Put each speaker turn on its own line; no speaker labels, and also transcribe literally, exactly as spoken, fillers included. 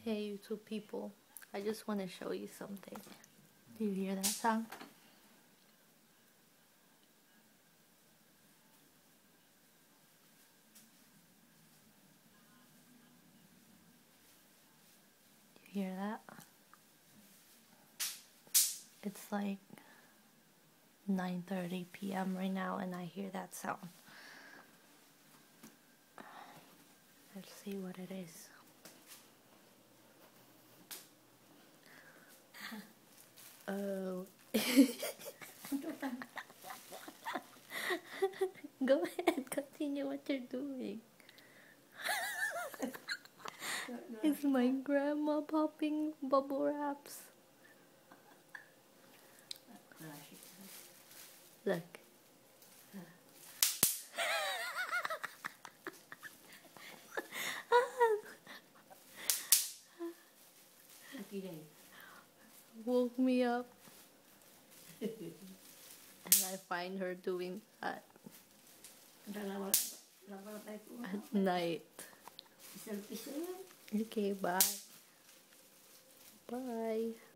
Hey YouTube people, I just want to show you something. Do you hear that sound? Do you hear that? It's like nine thirty p m right now and I hear that sound. Let's see what it is. Oh. Go ahead, continue what you're doing. It's my grandma popping bubble wraps. Look. Woke me up. And I find her doing that at night. Okay, bye. Bye.